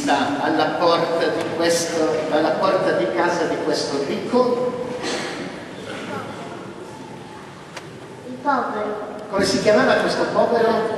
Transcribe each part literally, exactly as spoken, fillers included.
sta alla porta di, questo, alla porta di casa di questo ricco? Il povero. Come si chiamava questo povero?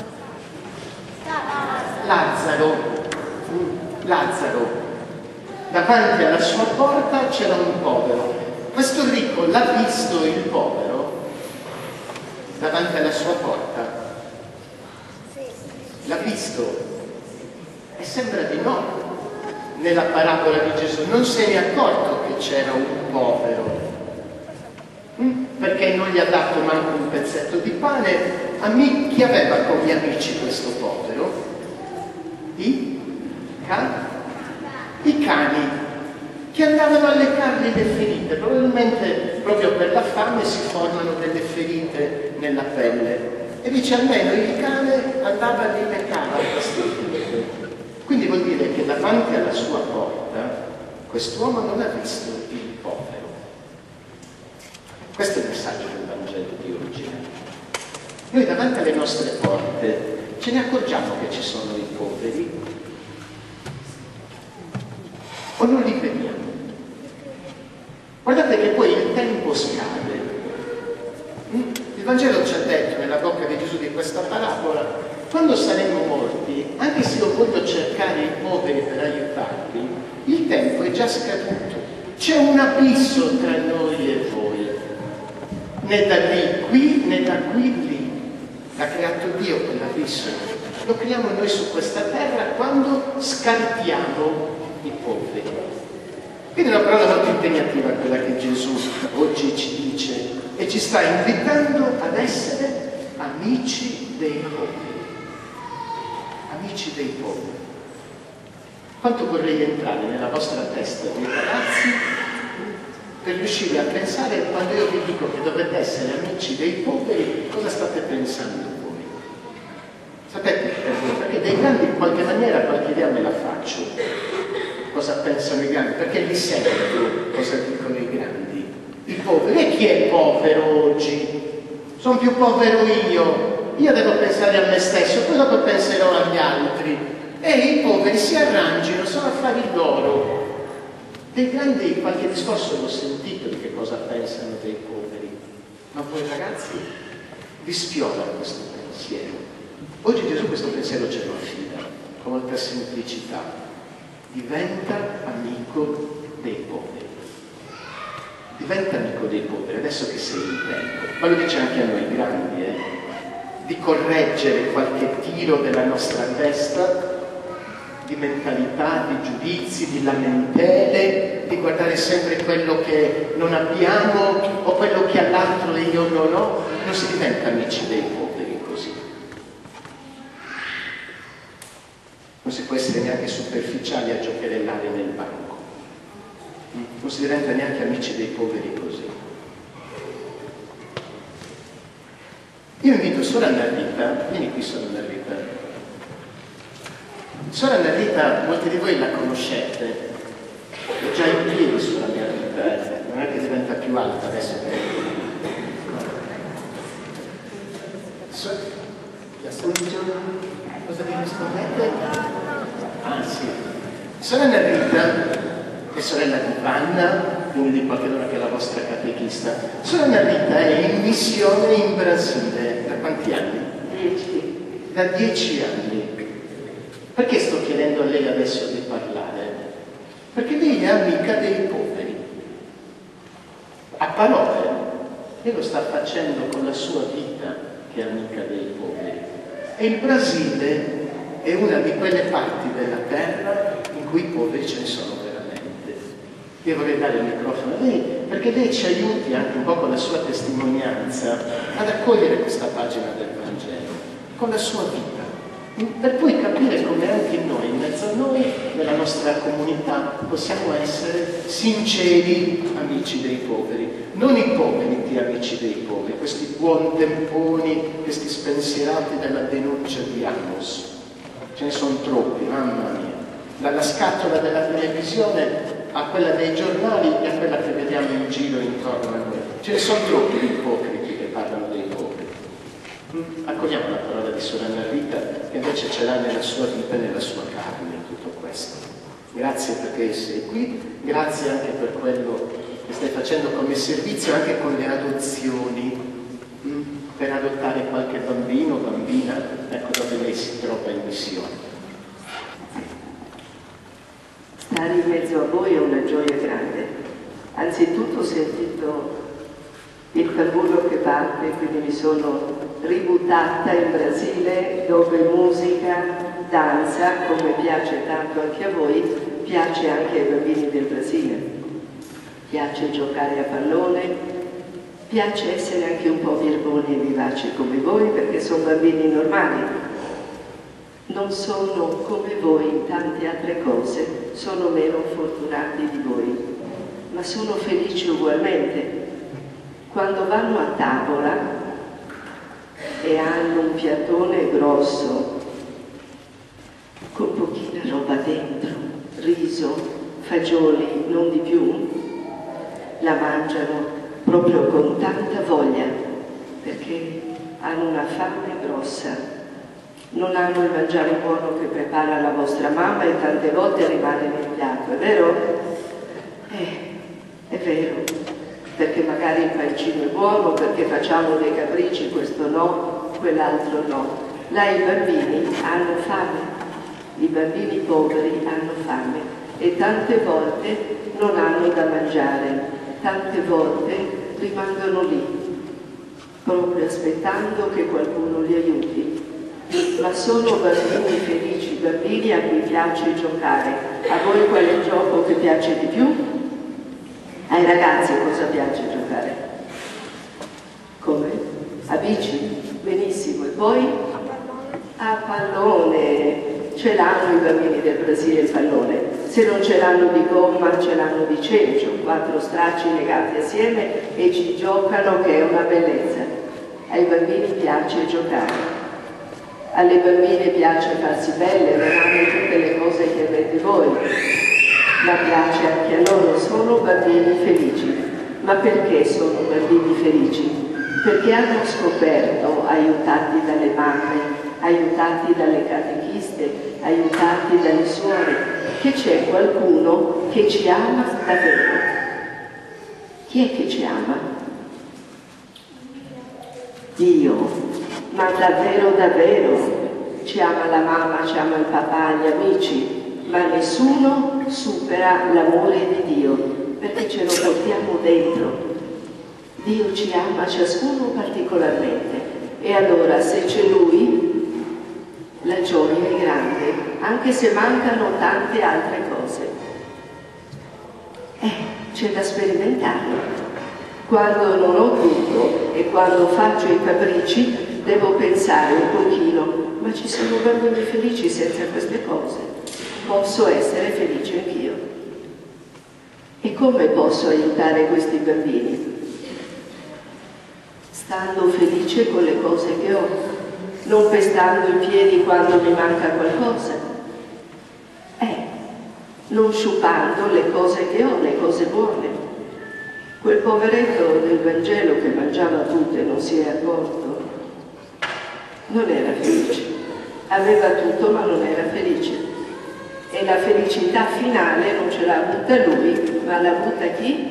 Lazzaro. Lazzaro. Davanti alla sua porta c'era un povero. Questo ricco l'ha visto il povero davanti alla sua porta? L'ha visto? E sembra di no. Nella parabola di Gesù non se ne è accorto che c'era un povero, perché non gli ha dato manco un pezzetto di pane. Ami- chi aveva come amici questo povero? I cani. I cani che andavano a leccargli le ferite. Probabilmente proprio per la fame si formano delle ferite nella pelle. E dice almeno il cane andava a leccare queste ferite. Quindi vuol dire che davanti alla sua porta quest'uomo non ha visto il povero. Questo è il messaggio del Vangelo di oggi. Noi davanti alle nostre porte ce ne accorgiamo che ci sono i poveri? O non li vediamo? Guardate che poi il tempo scade. Il Vangelo ci ha detto nella bocca di Gesù di questa parabola: quando saremo morti, anche se io voglio cercare i poveri per aiutarli, il tempo è già scaduto. C'è un abisso tra noi e voi. Né da lì qui, né da qui lì. L'ha creato Dio quell'abisso. Lo creiamo noi su questa terra quando scartiamo i poveri. Quindi è una parola molto impegnativa quella che Gesù oggi ci dice e ci sta invitando ad essere amici dei poveri. Amici dei poveri. Quanto vorrei entrare nella vostra testa dei ragazzi per riuscire a pensare, quando io vi dico che dovete essere amici dei poveri, cosa state pensando voi? Sapete perché? Perché dei grandi in qualche maniera qualche idea me la faccio. Cosa pensano i grandi? Perché li sento cosa dicono i grandi. I poveri. E chi è povero oggi? Sono più povero io. Io devo pensare a me stesso, poi dopo penserò agli altri. E i poveri si arrangino, sono affari loro. Dei grandi qualche discorso l'ho sentito di che cosa pensano dei poveri. Ma voi ragazzi vi sfiora questo pensiero. Oggi Gesù questo pensiero ce lo affida con molta semplicità. Diventa amico dei poveri. Diventa amico dei poveri, adesso che sei in tempo. Ma lo dice anche a noi grandi, eh? Di correggere qualche tiro della nostra testa, di mentalità, di giudizi, di lamentele, di guardare sempre quello che non abbiamo o quello che ha l'altro e io non ho. Non si diventa amici dei poveri così. Non si può essere neanche superficiali a giocherellare nel banco. Non si diventa neanche amici dei poveri così. Io invito sorella Rita, vieni qui sorella Rita. Sorella Rita, molti di voi la conoscete, è già in piedi sulla mia Rita, eh? Non è che diventa più alta adesso. So, cosa vi rispondete? Ah sì. Sorella Rita è sorella di Vanna, quindi di qualche donna che è la vostra catechista. Sorella Rita è in missione in Brasile. Da quanti anni? Dieci. Da dieci anni. Perché sto chiedendo a lei adesso di parlare? Perché lei è amica dei poveri. A parole. E lo sta facendo con la sua vita che è amica dei poveri. E il Brasile è una di quelle parti della terra in cui i poveri ce ne sono veramente. Io vorrei dare il microfono a lei perché lei ci aiuti anche un po' con la sua testimonianza ad accogliere questa pagina del Vangelo, con la sua vita, per poi capire come anche noi, in mezzo a noi, nella nostra comunità, possiamo essere sinceri amici dei poveri, non ipocriti amici dei poveri, questi buontemponi, questi spensierati della denuncia di Amos. Ce ne sono troppi, mamma mia. Dalla scatola della televisione a quella dei giornali e a quella che vediamo in giro intorno a noi. Ce ne sono troppi di ipocriti che parlano dei poveri. Accogliamo la parola di sorella Rita, che invece ce l'ha nella sua vita e nella sua carne tutto questo. Grazie perché sei qui, grazie anche per quello che stai facendo come servizio, anche con le adozioni, mh? per adottare qualche bambino o bambina, ecco dove lei si trova in missione. Stare in mezzo a voi è una gioia grande. Anzitutto ho sentito il tamburo che parte, quindi mi sono ributtata in Brasile, dove musica, danza, come piace tanto anche a voi, piace anche ai bambini del Brasile. Piace giocare a pallone, piace essere anche un po' birboni e vivaci come voi, perché sono bambini normali. Non sono come voi in tante altre cose, sono meno fortunati di voi, ma sono felici ugualmente. Quando vanno a tavola e hanno un piattone grosso con pochina roba dentro, riso, fagioli, non di più, la mangiano proprio con tanta voglia, perché hanno una fame grossa. Non hanno il mangiare buono che prepara la vostra mamma e tante volte rimane nel piatto, è vero? Eh, è vero, perché magari il pancino è buono, perché facciamo dei capricci, questo no, quell'altro no. Là i bambini hanno fame. I bambini poveri hanno fame e tante volte non hanno da mangiare, tante volte rimangono lì, proprio aspettando che qualcuno li aiuti. Ma sono bambini felici, bambini a cui piace giocare. A voi qual è il gioco che piace di più? Ai ragazzi cosa piace giocare? Come? A bici? Benissimo. E poi? A pallone. Ce l'hanno i bambini del Brasile il pallone, se non ce l'hanno di gomma ce l'hanno di cencio, quattro stracci legati assieme e ci giocano, che è una bellezza. Ai bambini piace giocare, alle bambine piace farsi belle, non hanno tutte le cose che avete voi, ma piace anche a loro, sono bambini felici. Ma perché sono bambini felici? Perché hanno scoperto, aiutati dalle mamme, aiutati dalle catechiste, aiutati dalle suore, che c'è qualcuno che ci ama davvero. Chi è che ci ama? Dio, ma davvero davvero. Ci ama la mamma, ci ama il papà, gli amici, ma nessuno supera l'amore di Dio, perché ce lo portiamo dentro. Dio ci ama ciascuno particolarmente, e allora se c'è Lui la gioia è grande, anche se mancano tante altre cose. Eh, c'è da sperimentarlo. Quando non ho tutto e quando faccio i capricci devo pensare un pochino, ma ci sono bambini felici senza queste cose. Posso essere felice anch'io. E come posso aiutare questi bambini? Stando felice con le cose che ho, non pestando i piedi quando mi manca qualcosa, eh, non sciupando le cose che ho, le cose buone. Quel poveretto del Vangelo che mangiava tutto e non si è accorto, non era felice, aveva tutto ma non era felice. E la felicità finale non ce l'ha avuta lui, ma l'ha avuta chi?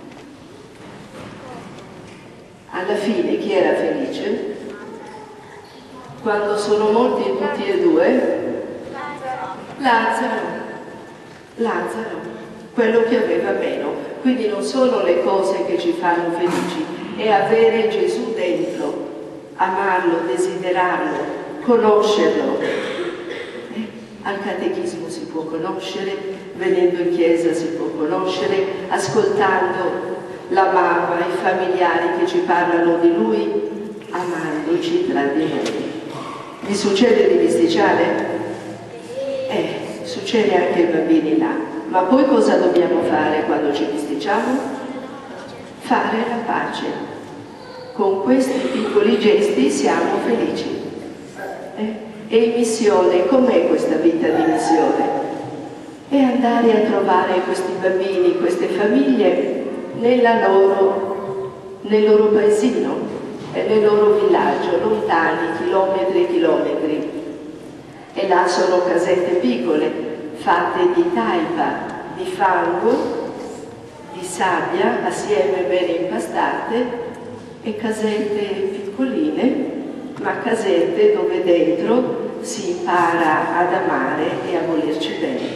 Alla fine chi era felice? Quando sono morti tutti e due? Lazzaro. Lazzaro, quello che aveva meno. Quindi non sono le cose che ci fanno felici, è avere Gesù dentro, amarlo, desiderarlo, conoscerlo. Eh? Al catechismo si può conoscere, venendo in chiesa si può conoscere, ascoltando la mamma, i familiari che ci parlano di Lui, amandoci tra di noi. Vi succede di bisticciare? Eh, succede anche ai bambini là. Ma poi cosa dobbiamo fare quando ci bisticciamo? Fare la pace. Con questi piccoli gesti siamo felici. Eh? E in missione, com'è questa vita di missione? È andare a trovare questi bambini, queste famiglie nella loro, nel loro paesino, e nel loro villaggio, lontani, chilometri e chilometri. E là sono casette piccole, fatte di taipa, di fango, di sabbia assieme bene impastate e casette piccoline, ma casette dove dentro si impara ad amare e a volerci bene.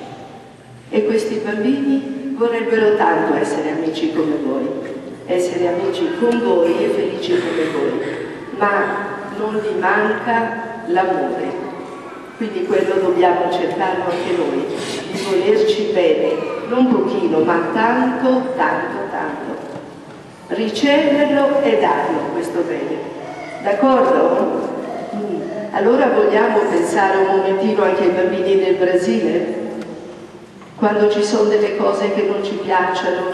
E questi bambini vorrebbero tanto essere amici come voi, essere amici con voi e felici come voi, ma non gli manca l'amore. Quindi quello dobbiamo cercarlo anche noi, di volerci bene, non pochino, ma tanto, tanto, tanto. Riceverlo e darlo questo bene. D'accordo? Mm. Allora vogliamo pensare un momentino anche ai bambini del Brasile? Quando ci sono delle cose che non ci piacciono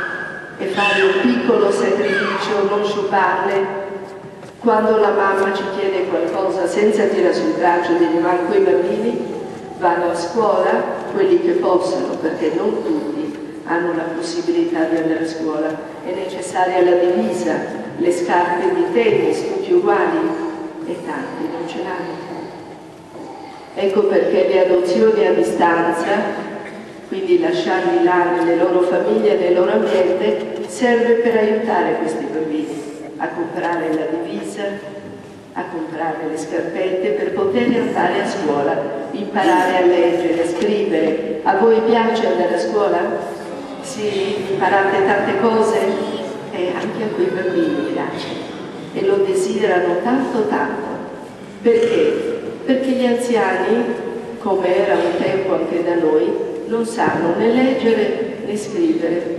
e fare un piccolo sacrificio, non sciuparle. Quando la mamma ci chiede qualcosa senza tirare sul braccio di manco i bambini, vanno a scuola, quelli che possono, perché non tutti hanno la possibilità di andare a scuola. È necessaria la divisa, le scarpe di tennis, tutti uguali, e tanti non ce l'hanno. Ecco perché le adozioni a distanza, quindi lasciarli là nelle loro famiglie, nel loro ambiente, serve per aiutare questi bambini a comprare la divisa, a comprare le scarpette per poter andare a scuola, imparare a leggere, a scrivere. A voi piace andare a scuola? Sì, imparate tante cose? E anche a quei bambini piace e lo desiderano tanto tanto. Perché? Perché gli anziani, come era un tempo anche da noi, non sanno né leggere né scrivere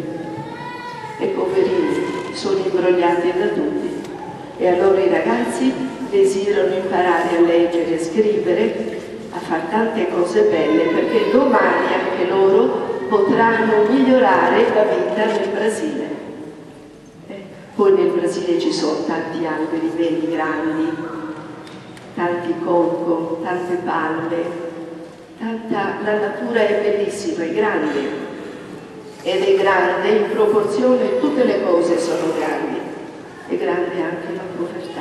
e poverini sono imbrogliati da tutti, e allora i ragazzi desiderano imparare a leggere e a scrivere, a fare tante cose belle, perché domani anche loro potranno migliorare la vita nel Brasile. Eh, poi nel Brasile ci sono tanti alberi belli grandi, tanti cocco, tante palme, tanta, la natura è bellissima, è grande, ed è grande in proporzione, tutte le cose sono grandi, è grande anche la povertà.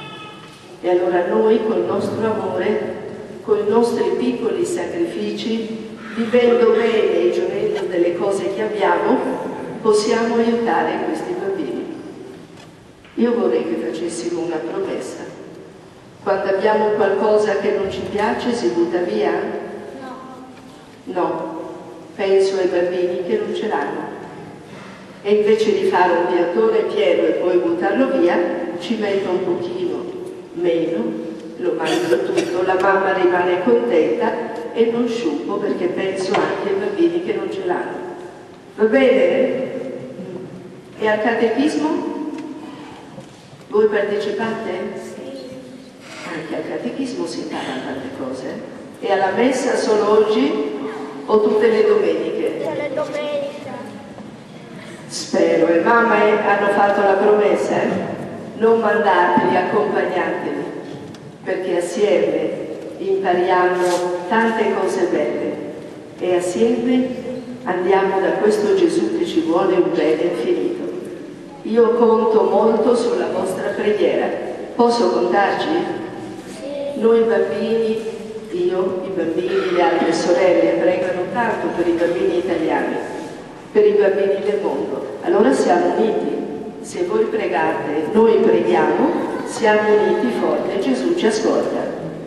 E allora noi col nostro amore, con i nostri piccoli sacrifici, vivendo bene e gioendo delle cose che abbiamo, possiamo aiutare questi bambini. Io vorrei che facessimo una promessa. Quando abbiamo qualcosa che non ci piace, si butta via? No. No. Penso ai bambini che non ce l'hanno. E invece di fare un piattone pieno e poi buttarlo via, ci metto un pochino meno, lo mangio tutto, la mamma rimane contenta e non sciupo perché penso anche ai bambini che non ce l'hanno. Va bene? E al catechismo? Voi partecipate? Anche al catechismo si imparano tante cose. E alla messa solo oggi o tutte le domeniche? Tutte le domeniche. Spero. E mamma eh, hanno fatto la promessa, eh? Non mandateli, accompagnateli, perché assieme impariamo tante cose belle e assieme andiamo da questo Gesù che ci vuole un bene infinito. Io conto molto sulla vostra preghiera. Posso contarci? Sì. Noi bambini, io, i bambini, le altre sorelle pregano tanto per i bambini italiani, per i bambini del mondo. Allora siamo uniti. Se voi pregate, noi preghiamo, siamo uniti forte e Gesù ci ascolta.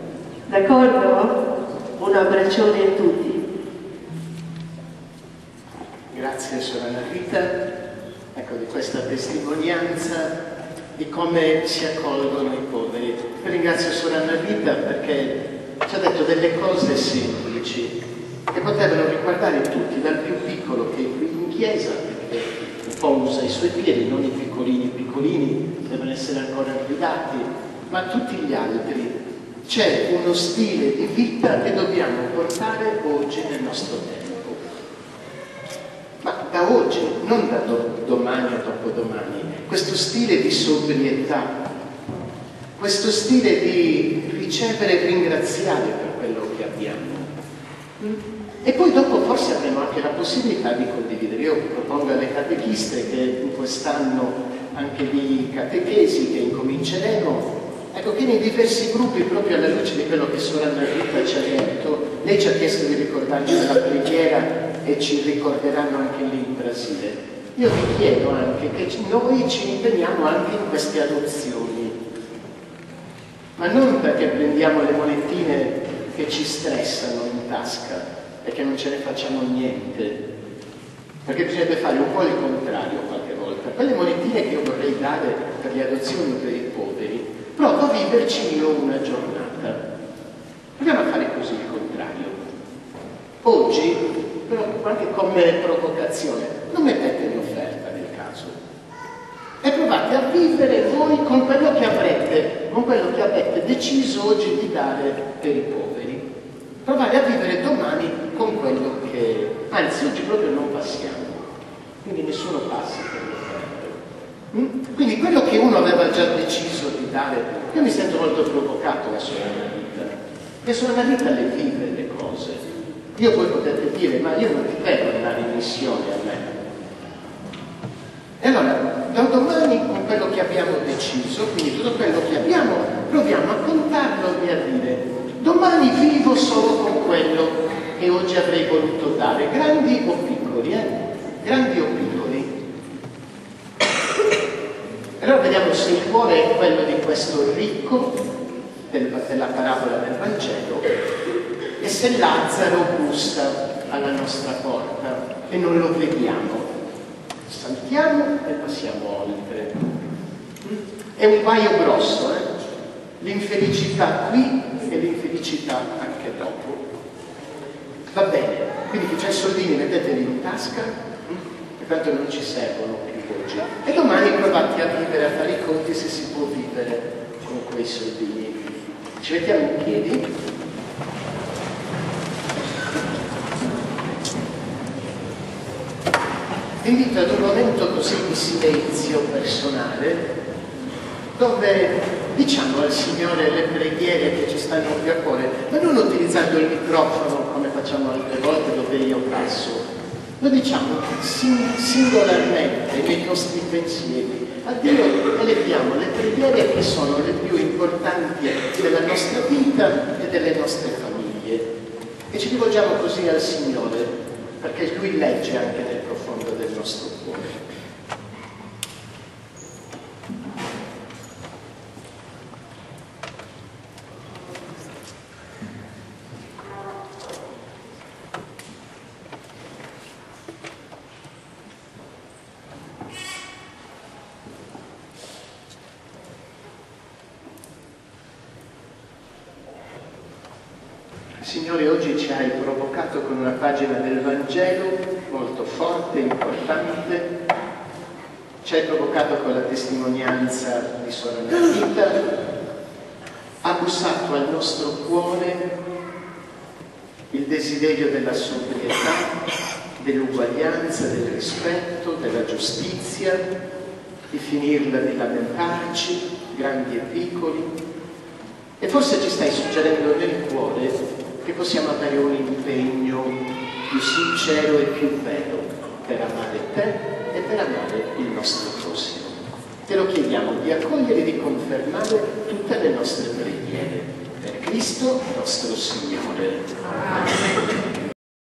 D'accordo? Un abbraccione a tutti. Grazie sorella Rita, ecco, di questa testimonianza di come si accolgono i poveri. Ringrazio sorella Rita perché ci ha detto delle cose semplici che potevano riguardare tutti, dal più piccolo che è qui in chiesa, perché un po' usa i suoi piedi, non i piccolini piccolini, devono essere ancora guidati, ma tutti gli altri. C'è uno stile di vita che dobbiamo portare oggi nel nostro tempo. Ma da oggi, non da do domani o dopodomani, questo stile di sobrietà, questo stile di ricevere e ringraziare per quello che abbiamo. E poi dopo forse avremo anche la possibilità di condividere. Io propongo alle catechiste che in quest'anno anche di catechesi che incominceremo, ecco che nei diversi gruppi, proprio alla luce di quello che sorella Rita ci ha detto, lei ci ha chiesto di ricordarci della preghiera e ci ricorderanno anche lì in Brasile. Io vi chiedo anche che noi ci impegniamo anche in queste adozioni, ma non perché prendiamo le monetine che ci stressano in tasca e che non ce ne facciamo niente, perché bisognerebbe fare un po' il contrario qualche volta. Quelle monetine che io vorrei dare per le adozioni o per i poveri, provo a viverci io una giornata. Proviamo a fare così il contrario. Oggi, però anche come provocazione, non mettete in offerta nel caso e provate a vivere voi con quello che avrete, con quello che avete deciso oggi di dare per i poveri. Provate a vivere domani con quello che, anzi oggi proprio non passiamo, quindi nessuno passa per l'offerta. Mm? Quindi quello che uno aveva già deciso di dare, io mi sento molto provocato da sorella Rita, e sorella Rita le vive le cose. Io voi potete dire, ma io non ti devo andare in missione a me. E allora, da domani con quello che abbiamo deciso, quindi tutto quello che abbiamo, proviamo a contarlo e a dire, domani vivo solo con quello che oggi avrei voluto dare, grandi o piccoli, eh? Grandi o piccoli. Allora vediamo se il cuore è quello di questo ricco del, della parabola del Vangelo e se Lazzaro bussa alla nostra porta e non lo vediamo. Saltiamo e passiamo oltre. È un guaio grosso, eh? L'infelicità qui e l'infelicità anche dopo. Va bene, quindi chi c'ha i soldini metteteli in tasca, e tanto non ci servono più oggi. E domani provate a vivere, a fare i conti se si può vivere con quei soldini. Ci mettiamo in piedi. Vi invito ad un momento così di silenzio personale, dove diciamo al Signore le preghiere che ci stanno più a cuore, ma non utilizzando il microfono come facciamo altre volte dove io passo. Lo diciamo sing- singolarmente nei nostri pensieri. A Dio eleviamo le preghiere che sono le più importanti della nostra vita e delle nostre famiglie. E ci rivolgiamo così al Signore, perché Lui legge anche nel profondo del nostro cuore. Signore, oggi ci hai provocato con una pagina del Vangelo molto forte, importante, ci hai provocato con la testimonianza di sorella Rita, ha bussato al nostro cuore il desiderio della sobrietà, dell'uguaglianza, del rispetto, della giustizia, di finirla di lamentarci, grandi e piccoli, e forse ci stai suggerendo nel cuore che possiamo avere un impegno più sincero e più vero per amare te e per amare il nostro prossimo. Te lo chiediamo di accogliere e di confermare tutte le nostre preghiere. Per Cristo nostro Signore. Amen.